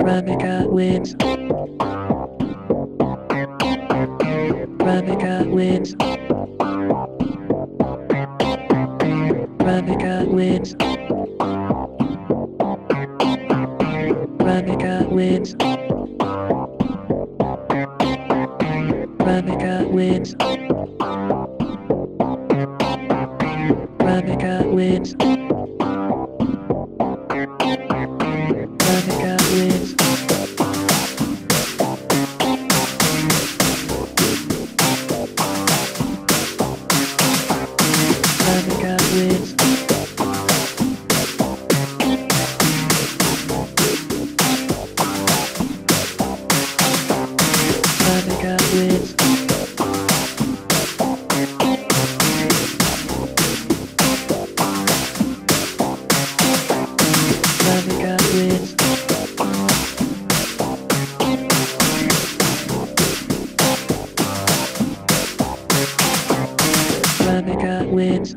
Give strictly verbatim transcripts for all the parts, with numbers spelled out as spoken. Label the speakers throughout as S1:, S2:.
S1: Ravnica wins. Ravnica wins. Ravnica wins. Ravnica wins. Ravnica wins. Ravnica wins. Ravnica wins. Ravnica wins. Ravnica wins. Ravnica wins. Ravnica wins.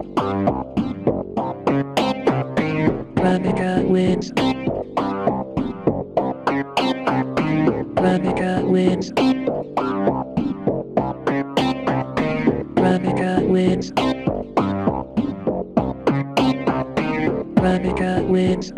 S1: Ravnica wins. Ravnica wins. Ravnica wins. Ravnica wins.